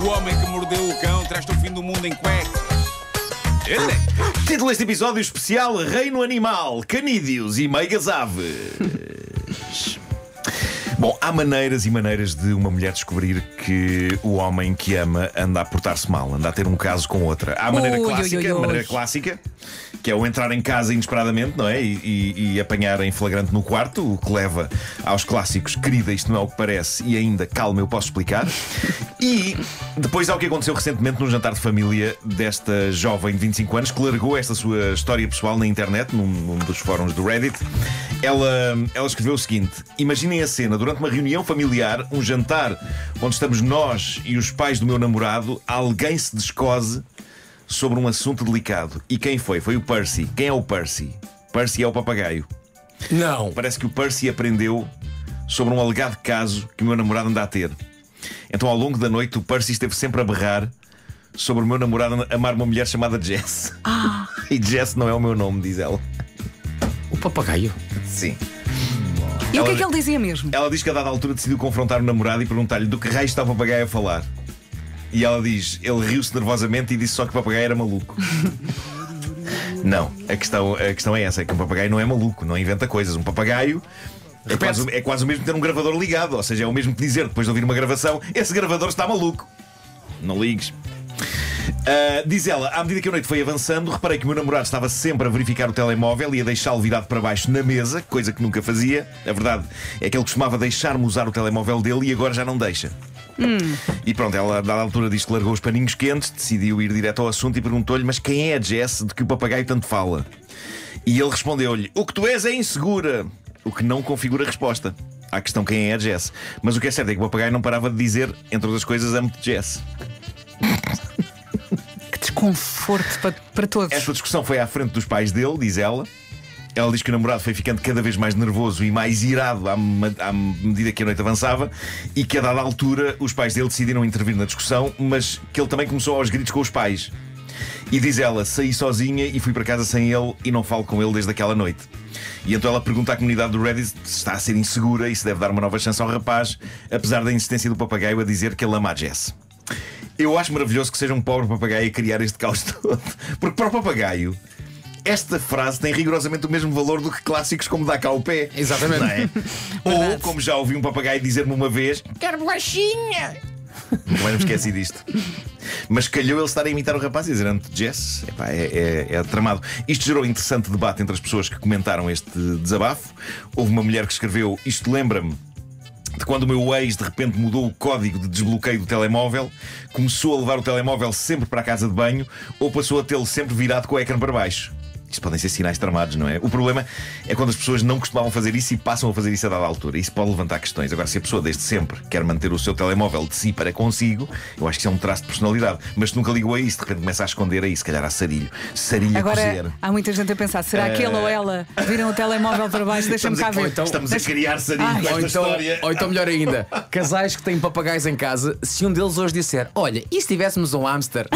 O homem que mordeu o cão traz-te o fim do mundo em cuecas. Título deste episódio especial: Reino Animal, Canídeos e Meigas Aves. Bom, há maneiras e maneiras de uma mulher descobrir que o homem que ama anda a portar-se mal, anda a ter um caso com outra. Há a maneira clássica, que é o entrar em casa inesperadamente, não é? E apanhar em flagrante no quarto, o que leva aos clássicos: querida, isto não é o que parece, e ainda, calma, eu posso explicar. E depois há o que aconteceu recentemente num jantar de família desta jovem de 25 anos que largou esta sua história pessoal na internet, num dos fóruns do Reddit. Ela escreveu o seguinte: imaginem a cena, durante uma reunião familiar, um jantar onde estamos nós e os pais do meu namorado, alguém se descose sobre um assunto delicado. E quem foi? Foi o Percy. Quem é o Percy? Percy é o papagaio. Não. Parece que o Percy aprendeu sobre um alegado caso que o meu namorado anda a ter. Então, ao longo da noite, o Percy esteve sempre a berrar sobre o meu namorado amar uma mulher chamada Jess. E Jess não é o meu nome, diz ela. O papagaio? Sim. E o que é que ele dizia mesmo? Ela diz que a dada altura decidiu confrontar o namorado e perguntar-lhe do que raio está o papagaio a falar. E ela diz: ele riu-se nervosamente e disse só que o papagaio era maluco. Não, a questão é essa: é que um papagaio não é maluco, não inventa coisas. Um papagaio é quase o mesmo que ter um gravador ligado. Ou seja, é o mesmo que dizer, depois de ouvir uma gravação: esse gravador está maluco. Não ligues. Diz ela: à medida que a noite foi avançando, reparei que o meu namorado estava sempre a verificar o telemóvel e a deixá-lo virado para baixo na mesa, coisa que nunca fazia. A verdade é que ele costumava deixar-me usar o telemóvel dele e agora já não deixa. E pronto, ela a dada altura diz que largou os paninhos quentes, decidiu ir direto ao assunto e perguntou-lhe: mas quem é a Jess de que o papagaio tanto fala? E ele respondeu-lhe: o que tu és é insegura. O que não configura a resposta à questão quem é a Jess. Mas o que é certo é que o papagaio não parava de dizer, entre outras coisas, amo-te, Jess. Que desconforto para todos. Esta discussão foi à frente dos pais dele, diz ela. Ela diz que o namorado foi ficando cada vez mais nervoso e mais irado à medida que a noite avançava e que a dada altura os pais dele decidiram intervir na discussão, mas que ele também começou aos gritos com os pais. E diz ela: saí sozinha e fui para casa sem ele e não falo com ele desde aquela noite. E então ela pergunta à comunidade do Reddit se está a ser insegura e se deve dar uma nova chance ao rapaz, apesar da insistência do papagaio a dizer que ele ama a Jess. Eu acho maravilhoso que seja um pobre papagaio a criar este caos todo, porque para o papagaio esta frase tem rigorosamente o mesmo valor do que clássicos como Dá cá o pé. Exatamente. Não é? Ou, como já ouvi um papagaio dizer-me uma vez: quero bolachinha. Nunca mais me esqueci disto. Mas calhou ele estar a imitar o rapaz e dizer ante Jess. Epá, é tramado. Isto gerou interessante debate entre as pessoas que comentaram este desabafo. Houve uma mulher que escreveu: isto lembra-me de quando o meu ex de repente mudou o código de desbloqueio do telemóvel, começou a levar o telemóvel sempre para a casa de banho ou passou a tê-lo sempre virado com o ecrã para baixo. Isto podem ser sinais tramados, não é? O problema é quando as pessoas não costumavam fazer isso e passam a fazer isso a dada altura. Isso pode levantar questões. Agora, se a pessoa desde sempre quer manter o seu telemóvel de si para consigo, eu acho que isso é um traço de personalidade. Mas se nunca ligou a isso, de repente começa a esconder aí, se calhar há sarilho. Sarilho agora, a cozer. há muita gente a pensar: será que ele ou ela viram o telemóvel para baixo? Deixa-me cá ver. Estamos a criar sarilho com esta história. Ou então, melhor ainda, casais que têm papagaios em casa, se um deles hoje disser: olha, e se tivéssemos um hamster?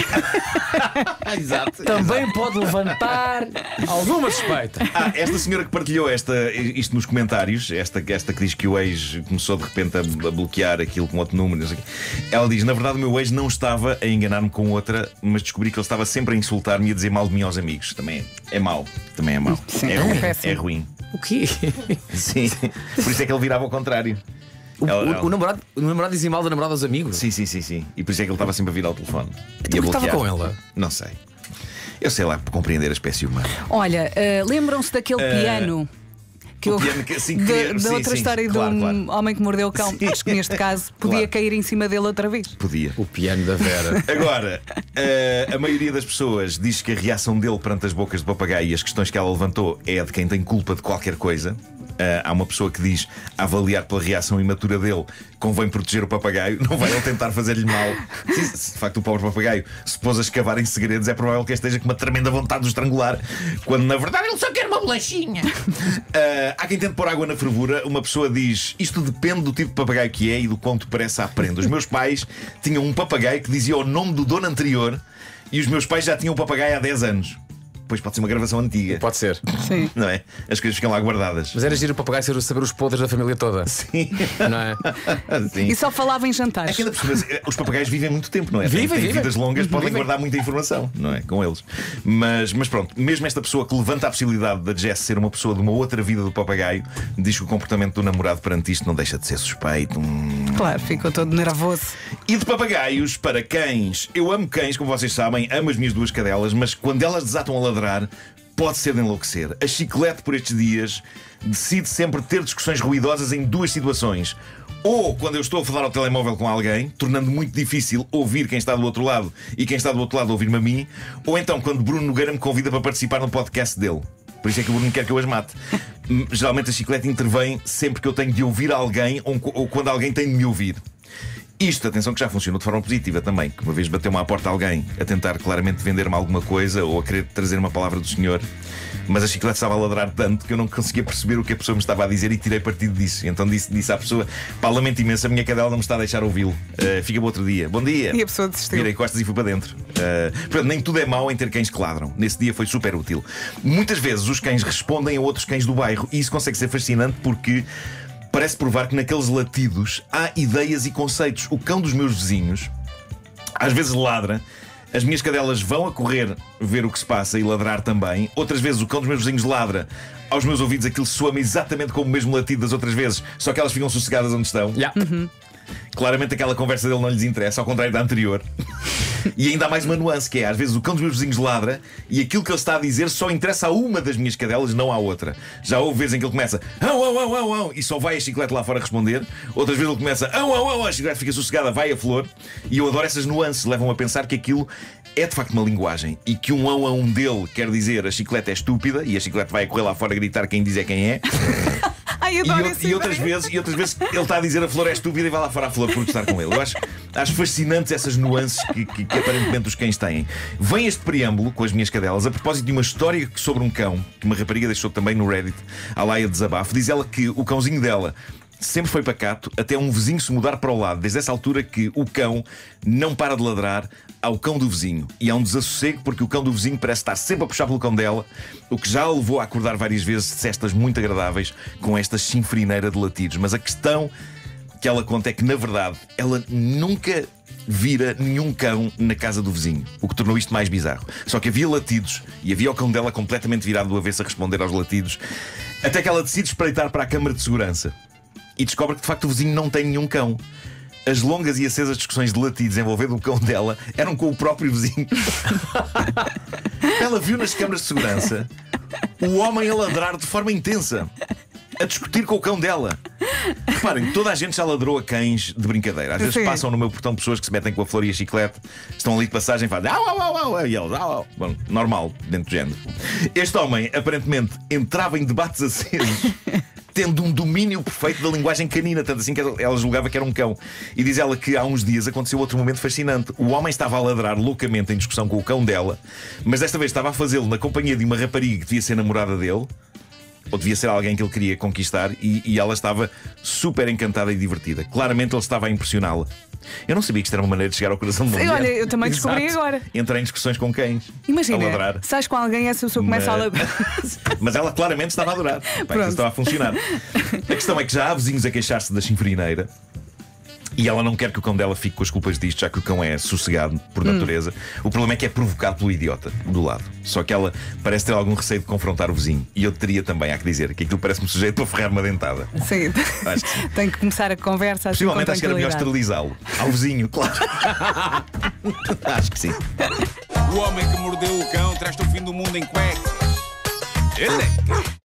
Exato. Também pode levantar alguma suspeita. Esta senhora que partilhou isto nos comentários, esta que diz que o ex começou de repente a bloquear aquilo com outro número, não sei o quê. Ela diz: na verdade o meu ex não estava a enganar-me com outra, mas descobri que ele estava sempre a insultar-me e a dizer mal de mim aos amigos. Também é mau. Também é mau. Sim, É ruim. péssimo. É ruim. O quê? Sim. Por isso é que ele virava ao contrário. O namorado dizia mal da namorada aos amigos? Sim. E por isso é que ele estava sempre a virar o telefone. Então, E a que estava bloquear. com ela? Não sei. Eu sei lá, por compreender a espécie humana. Olha, lembram-se daquele piano que o houve piano que, sim, da outra história de um homem que mordeu o cão? Sim. Acho que neste caso podia Claro. cair em cima dele outra vez. Podia. O piano da Vera. Agora, a maioria das pessoas diz que a reação dele perante as bocas de papagaio e as questões que ela levantou é a de quem tem culpa de qualquer coisa. Há uma pessoa que diz: a avaliar pela reação imatura dele, convém proteger o papagaio, não vai ele tentar fazer-lhe mal. Se de facto o pobre papagaio se pôs a escavar em segredos, é provável que esteja com uma tremenda vontade de o estrangular, quando na verdade ele só quer uma bolachinha. Há quem tente pôr água na fervura. Uma pessoa diz: isto depende do tipo de papagaio que é e do quanto parece à prenda. Os meus pais tinham um papagaio que dizia o nome do dono anterior e os meus pais já tinham um papagaio há 10 anos. Pois pode ser uma gravação antiga. Pode ser. Sim. Não é? As coisas ficam lá guardadas. Mas era giro o papagaio saber os podres da família toda. Sim. Não é? Sim. E só falava em É jantares. que ainda por cima, os papagaios vivem muito tempo, não é? Vivem. Têm vidas longas, podem Vivem. guardar muita informação, não é? Com eles. Mas pronto, mesmo esta pessoa que levanta a possibilidade da Jess ser uma pessoa de uma outra vida do papagaio, diz que o comportamento do namorado perante isto não deixa de ser suspeito. Claro, ficou todo nervoso. E de papagaios para cães. Eu amo cães, como vocês sabem, amo as minhas duas cadelas, mas quando elas desatam a ladrar, pode ser de enlouquecer. A Chiclete, por estes dias, decide sempre ter discussões ruidosas em duas situações. Ou quando eu estou a falar ao telemóvel com alguém, tornando muito difícil ouvir quem está do outro lado e quem está do outro lado ouvir-me a mim. Ou então quando Bruno Nogueira me convida para participar no podcast dele. Por isso é que o Bruno quer que eu as mate. Geralmente a Chiclete intervém sempre que eu tenho de ouvir alguém ou quando alguém tem de me ouvir. Isto, atenção, que já funcionou de forma positiva também. Que uma vez bateu-me à porta alguém a tentar claramente vender-me alguma coisa ou a querer trazer uma palavra do senhor, mas a Chiclete estava a ladrar tanto que eu não conseguia perceber o que a pessoa me estava a dizer e tirei partido disso. Então disse à pessoa: pá, lamento imenso, a minha cadela não me está a deixar ouvi-lo. Fica para outro dia. Bom dia. E a pessoa desistiu. Virei costas e fui para dentro. Portanto, nem tudo é mau em ter cães que ladram. Nesse dia foi super útil. Muitas vezes os cães respondem a outros cães do bairro e isso consegue ser fascinante porque parece provar que naqueles latidos há ideias e conceitos. O cão dos meus vizinhos às vezes ladra, as minhas cadelas vão a correr ver o que se passa e ladrar também. Outras vezes o cão dos meus vizinhos ladra, aos meus ouvidos aquilo soa-me exatamente como o mesmo latido das outras vezes, só que elas ficam sossegadas onde estão. Claramente aquela conversa dele não lhes interessa, ao contrário da anterior. E ainda há mais uma nuance, que é: às vezes o cão dos meus vizinhos ladra e aquilo que ele está a dizer só interessa a uma das minhas cadelas, não à outra. Já houve vezes em que ele começa au, au, au, au, au, e só vai a Chiclete lá fora responder. Outras vezes ele começa au, au, au, a Chiclete fica sossegada, vai a Flor. E eu adoro essas nuances, levam a pensar que aquilo é de facto uma linguagem e que um au a um dele quer dizer a Chiclete é estúpida e a Chiclete vai a correr lá fora a gritar quem diz é quem é. Ai, E outras vezes ele está a dizer a Flor é estúpida e vai lá fora a Flor protestar com ele. Eu acho fascinantes essas nuances que aparentemente os cães têm. Vem este preâmbulo com as minhas cadelas a propósito de uma história sobre um cão que uma rapariga deixou também no Reddit, a Laia Desabafo. Diz ela que o cãozinho dela sempre foi pacato até um vizinho se mudar para o lado. Desde essa altura que o cão não para de ladrar ao cão do vizinho. E há um desassossego porque o cão do vizinho parece estar sempre a puxar pelo cão dela, o que já a levou a acordar várias vezes de cestas muito agradáveis com esta chinfrineira de latidos. Mas a questão que ela conta é que, na verdade, ela nunca vira nenhum cão na casa do vizinho, o que tornou isto mais bizarro. Só que havia latidos e havia o cão dela completamente virado do avesso a responder aos latidos, até que ela decide espreitar para a câmara de segurança e descobre que de facto o vizinho não tem nenhum cão. As longas e acesas discussões de latidos envolvendo o cão dela eram com o próprio vizinho. Ela viu nas câmaras de segurança o homem a ladrar de forma intensa, a discutir com o cão dela. Reparem, toda a gente já ladrou a cães de brincadeira. Às vezes passam no meu portão pessoas que se metem com a Flor e a Chiclete, estão ali de passagem e fazem au, au, au, au, e eles au, au. Bom, normal, dentro do género. Este homem aparentemente entrava em debates acesos, tendo um domínio perfeito da linguagem canina, tanto assim que ela julgava que era um cão. E diz ela que há uns dias aconteceu outro momento fascinante. O homem estava a ladrar loucamente em discussão com o cão dela, mas desta vez estava a fazê-lo na companhia de uma rapariga que devia ser namorada dele, ou devia ser alguém que ele queria conquistar, e ela estava super encantada e divertida. Claramente ele estava a impressioná-la. Eu não sabia que isto era uma maneira de chegar ao coração de uma mulher. Olha, eu também descobri agora. Entrar em discussões com cães. Imagina, a ladrar. sais com alguém e essa pessoa começa a ladrar. Mas ela claramente estava a adorar. Isso estava a funcionar. A questão é que já há vizinhos a queixar-se da chinfrineira. E ela não quer que o cão dela fique com as culpas disto, já que o cão é sossegado por natureza. O problema é que é provocado pelo idiota do lado. Só que ela parece ter algum receio de confrontar o vizinho. E eu teria também, há que dizer, que aquilo parece-me sujeito para ferrar uma dentada. Sim, acho que sim. Tem que começar a conversa. Possivelmente acho que era melhor esterilizá-lo. Ao vizinho, claro. Acho que sim. O homem que mordeu o cão traz-te o fim do mundo em cueca. Ele é.